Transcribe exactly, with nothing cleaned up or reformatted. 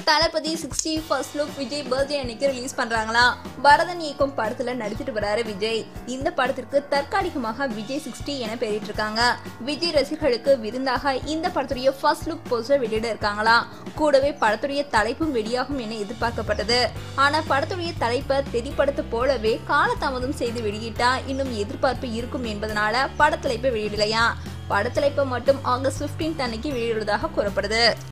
தளபதி sixty first look Vijay birthday அன்னைக்கு release பண்றாங்களா. பரதன் இயக்கும் படத்துல நடிச்சிட்டு வராரு விஜய். இந்த படத்திற்கு தற்காலிகமாக விஜய் சிக்ஸ்டி என பெயரிட்டு இருக்காங்க. விஜய் ரசிகர்களுக்கு விருந்தாக இந்த படத்துடைய ஃபர்ஸ்ட் லுக் போஸ்டர் வெளியிட இருக்காங்களா. கூடவே படத்துடைய தலைப்பும் வெளியாகும் என எதிர்பார்க்கப்பட்டது. ஆனா படத்துடைய தலைப்பை தெளிப்படுத்த போலவே காலதாமதம் செய்து வெளியிட்டா இன்னும் எதிர்பார்ப்பு இருக்கும் என்பதனால படத்தலைப்பை வெளியிடலையா. படத்தலைப்பை மட்டும் ஆகஸ்ட் பதினைந்து அன்னைக்கு வெளியிடுவதாக கூறப்படுது.